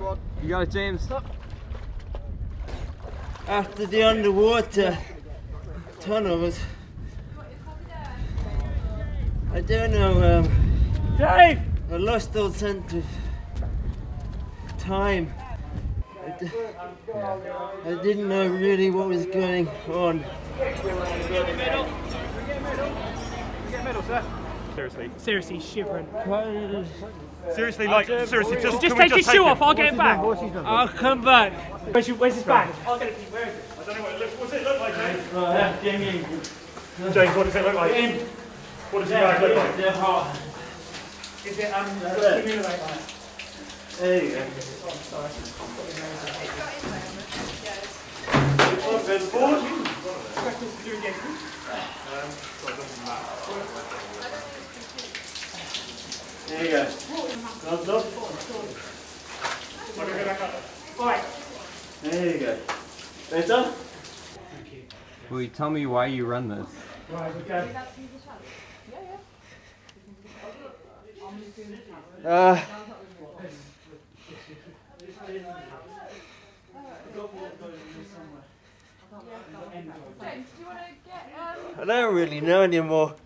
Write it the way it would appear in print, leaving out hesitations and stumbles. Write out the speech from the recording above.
You got it, James. After the underwater tunnels, I don't know, Dave! I lost all sense of time. I didn't know really what was going on. Seriously, shivering. Seriously, like, seriously, Just take his shoe off, I'll get him back. I'll come back. Where's his bag? I'll get it. Where is it? I don't know what it looks. What's it look like, James? James, what does it look like? What does your bag look like? they're hot. Is it, There you go. There you go. Gloves off. Alright. There you go. Better? Will you tell me why you run this? Right, okay. I don't really know anymore.